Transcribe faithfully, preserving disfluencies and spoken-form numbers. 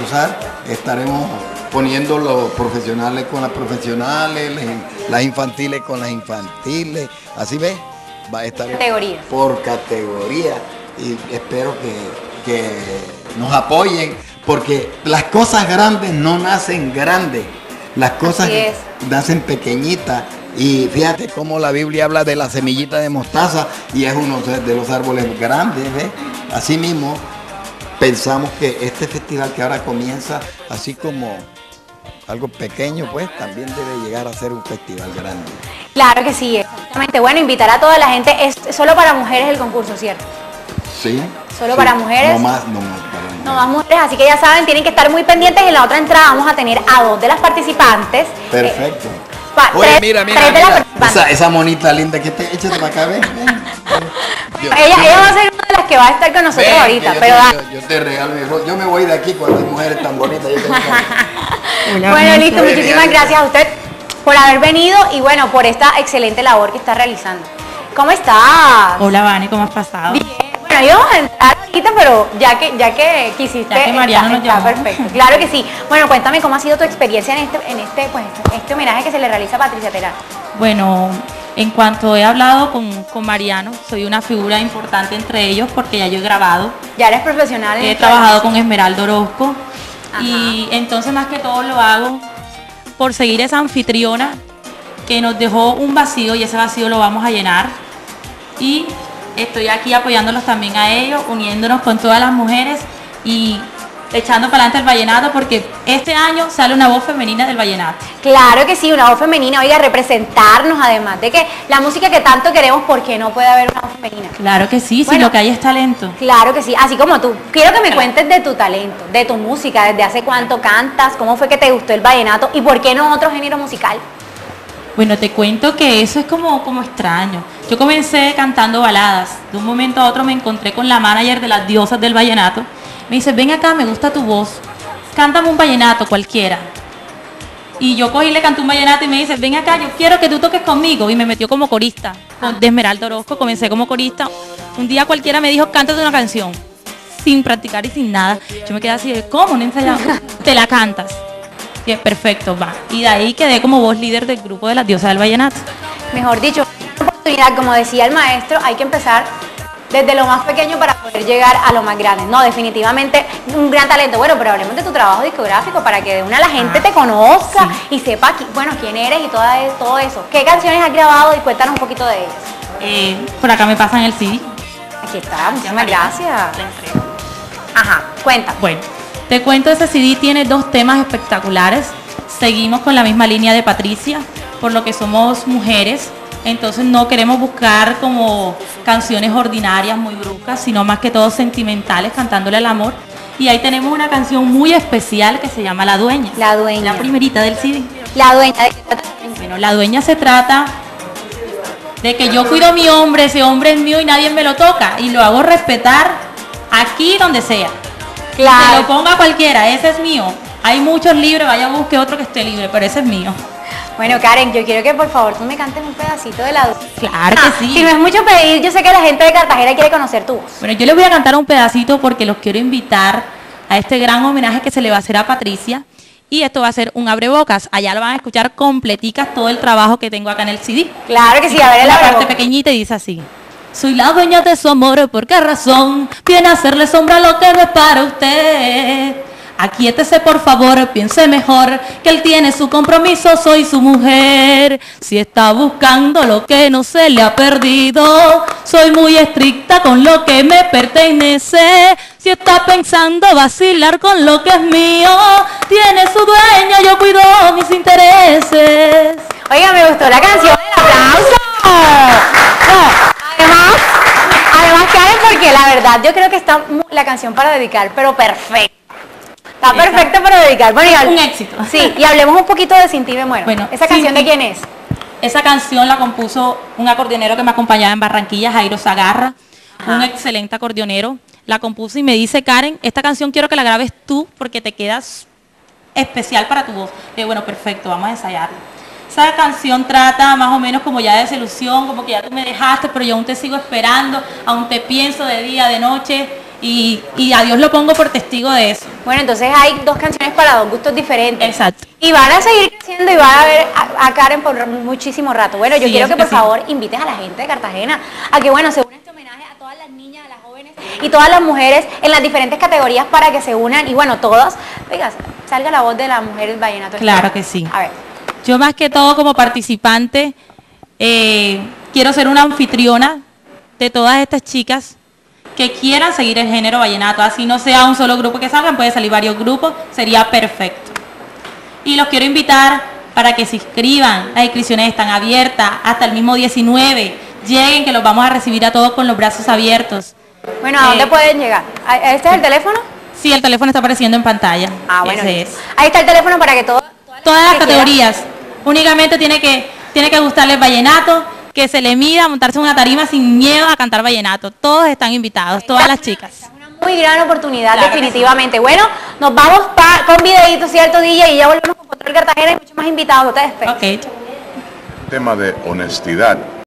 almorzar, estaremos poniendo los profesionales con las profesionales, las infantiles con las infantiles, así ves, va a estar categoría. por categoría y espero que, que nos apoyen porque las cosas grandes no nacen grandes, las cosas nacen pequeñitas y fíjate cómo la Biblia habla de la semillita de mostaza y es uno de los árboles grandes, ¿ves? Así mismo pensamos que este festival que ahora comienza así como algo pequeño, pues también debe llegar a ser un festival grande. Claro que sí, exactamente. Bueno, invitar a toda la gente, es solo para mujeres el concurso, ¿cierto? Sí. Solo sí. para mujeres. No más, no más para mujeres. No más mujeres, así que ya saben, tienen que estar muy pendientes. En la otra entrada vamos a tener a dos de las participantes. Perfecto. Eh, pa, Oye, tres, mira, mira, tres de mira. las Esa, esa monita linda que te échate para acá, ven, ven. Yo, ella, yo, ella va a ser una de las que va a estar con nosotros ven, ahorita, yo pero te, da... yo, yo te regalo mi rostro. Yo me voy de aquí cuando hay mujeres tan bonitas. Yo Bueno, bueno, listo, muchísimas gracias a usted por haber venido y bueno, por esta excelente labor que está realizando. ¿Cómo estás? Hola, Vane, ¿cómo has pasado? Bien, bueno, íbamos a entrar ahorita, pero ya que, ya que quisiste, ya que Mariano está, nos está llamó. perfecto. Claro que sí. Bueno, cuéntame cómo ha sido tu experiencia en este, en este, pues, este homenaje que se le realiza a Patricia Terán. Bueno, en cuanto he hablado con, con Mariano, soy una figura importante entre ellos porque ya yo he grabado. Ya eres profesional. He trabajado con Esmeralda Orozco. Ajá. Y entonces más que todo lo hago por seguir esa anfitriona que nos dejó un vacío y ese vacío lo vamos a llenar. Y estoy aquí apoyándolos también a ellos, uniéndonos con todas las mujeres y echando para adelante el vallenato porque este año sale una voz femenina del vallenato. Claro que sí, una voz femenina, oiga, representarnos además de que la música que tanto queremos, ¿por qué no puede haber una voz femenina? Claro que sí, Bueno, si lo que hay es talento. Claro que sí, así como tú. Quiero que me cuentes de tu talento, de tu música, desde hace cuánto cantas, cómo fue que te gustó el vallenato y por qué no otro género musical. Bueno, te cuento que eso es como, como extraño. Yo comencé cantando baladas. De un momento a otro me encontré con la manager de las diosas del vallenato. Me dice, ven acá, me gusta tu voz. Cántame un vallenato cualquiera. Y yo cogí y le canté un vallenato y me dice, ven acá, yo quiero que tú toques conmigo. Y me metió como corista. Con, de Esmeralda Orozco, comencé como corista. Un día cualquiera me dijo, cántate una canción. Sin practicar y sin nada. Yo me quedé así de, ¿cómo? No ensayamos. Te la cantas. Y es perfecto, va. Y de ahí quedé como voz líder del grupo de las diosas del vallenato. Mejor dicho, una oportunidad, como decía el maestro, hay que empezar desde lo más pequeño para poder llegar a lo más grande. No, definitivamente un gran talento. Bueno, pero hablemos de tu trabajo discográfico para que de una la gente ah, te conozca sí. y sepa, bueno, quién eres y toda, todo eso. ¿Qué canciones has grabado? Y cuéntanos un poquito de ellas. Eh, por acá me pasan el C D. Aquí está, muchísimas gracias. Ajá, cuenta. Bueno, te cuento, ese C D tiene dos temas espectaculares. Seguimos con la misma línea de Patricia, por lo que somos mujeres. Entonces no queremos buscar como canciones ordinarias, muy bruscas, sino más que todo sentimentales, cantándole al amor. Y ahí tenemos una canción muy especial que se llama La Dueña. La Dueña. La primerita del C D. La Dueña. ¿De qué trata? Bueno, La Dueña se trata de que yo cuido a mi hombre, ese hombre es mío y nadie me lo toca. Y lo hago respetar aquí donde sea. Claro. Se lo ponga cualquiera, ese es mío. Hay muchos libres, vaya busque otro que esté libre, pero ese es mío. Bueno, Karen, yo quiero que por favor tú me cantes un pedacito de La Dueña. Claro ah, que sí. Si no es mucho pedir, yo sé que la gente de Cartagena quiere conocer tu voz. Bueno, yo les voy a cantar un pedacito porque los quiero invitar a este gran homenaje que se le va a hacer a Patricia. Y esto va a ser un abrebocas. Allá lo van a escuchar completicas todo el trabajo que tengo acá en el C D. Claro que sí, a ver el la abrebocas. parte pequeñita y dice así. Soy la dueña de su amor, ¿por qué razón viene a hacerle sombra a lo que no es para usted? Aquíétese por favor, piense mejor que él tiene su compromiso, soy su mujer. Si está buscando lo que no se le ha perdido, soy muy estricta con lo que me pertenece. Si está pensando vacilar con lo que es mío, tiene su dueña, yo cuido mis intereses. Oiga, me gustó la canción, el aplauso. No, además, además Karen, porque la verdad yo creo que está la canción para dedicar, pero perfecta. Está perfecto para dedicar. Bueno, y un éxito. Sí, y hablemos un poquito de Sin Ti Me Muero. Bueno, ¿esa canción de quién es? Esa canción la compuso un acordeonero que me acompañaba en Barranquilla, Jairo Zagarra, Ajá. un excelente acordeonero. La compuso y me dice, Karen, esta canción quiero que la grabes tú porque te quedas especial para tu voz. Y bueno, perfecto, vamos a ensayarla. Esa canción trata más o menos como ya de desilusión, como que ya tú me dejaste, pero yo aún te sigo esperando, aún te pienso de día, de noche. Y, y a Dios lo pongo por testigo de eso. Bueno, entonces hay dos canciones para dos gustos diferentes. Exacto. Y van a seguir creciendo y van a ver a, a Karen por muchísimo rato. Bueno, yo Sí, quiero eso que por que sí. favor invites a la gente de Cartagena a que, bueno, se una este homenaje a todas las niñas, a las jóvenes y todas las mujeres en las diferentes categorías para que se unan y, bueno, todas, oiga, salga la voz de las mujeres vallenato. Claro que sí. A ver. Yo más que todo como participante eh, quiero ser una anfitriona de todas estas chicas que quieran seguir el género vallenato, así no sea un solo grupo que salgan, puede salir varios grupos, sería perfecto. Y los quiero invitar para que se inscriban, las inscripciones están abiertas hasta el mismo diecinueve, lleguen que los vamos a recibir a todos con los brazos abiertos. Bueno, ¿a dónde Eh, pueden llegar? ¿A- ¿Este es el teléfono? Sí, el teléfono está apareciendo en pantalla. Ah, bueno. Ese listo. es. Ahí está el teléfono para que todo, todas, Todas las que quieran- categorías, únicamente tiene que, tiene que gustarles vallenato, que se le mida, montarse en una tarima sin miedo a cantar vallenato. Todos están invitados, todas las chicas. Es una muy gran oportunidad, Claro que definitivamente. Bueno, nos vamos pa- con videitos, ¿cierto, D J? Y ya volvemos con Control Cartagena y muchos más invitados. Ustedes esperen. Ok. Tema de honestidad.